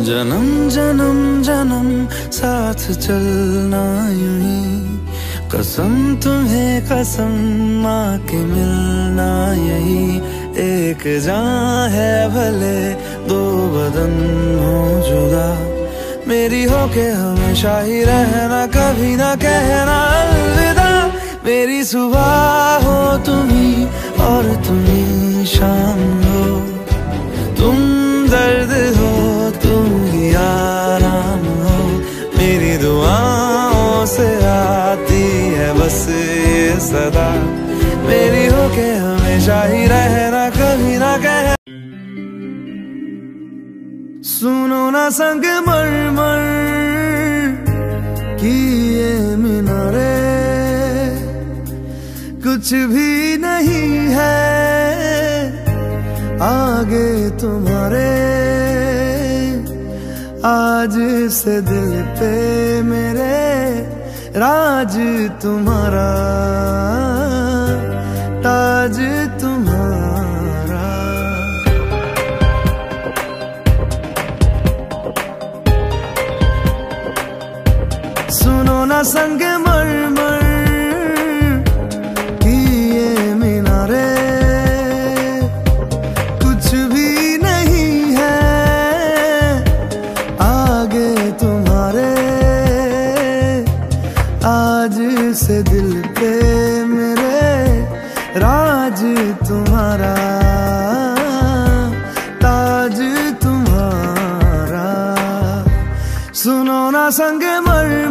जन्म जन्म जन्म साथ चलना यूं ही, कसम तुम्हें कसम माँ के मिलना यही। एक जान है भले दो बदन हो जुदा, मेरी होके हमेशा ही रहना, कभी ना कहना अलविदा। मेरी सुबह हो तुम्ही और तुम्ही शाम हो, तुम दर्द हो तुम ही आराम हो। मेरी दुआओं से आती है बस ये सदा, मेरी होके हमेशा ही रहना, कभी ना कह। सुनो ना संग मरमर की ये मीनारे, कुछ भी नहीं है आगे तुम्हारे। आज से दिल पे मेरे राज तुम्हारा, ताज तुम्हारा। सुनो ना संग मरमर की ये मीनारे, कुछ भी नहीं है आगे तुम्हारे। आज से दिल पे मेरे राज तुम्हारा, ताज तुम्हारा। सुनो ना संग मर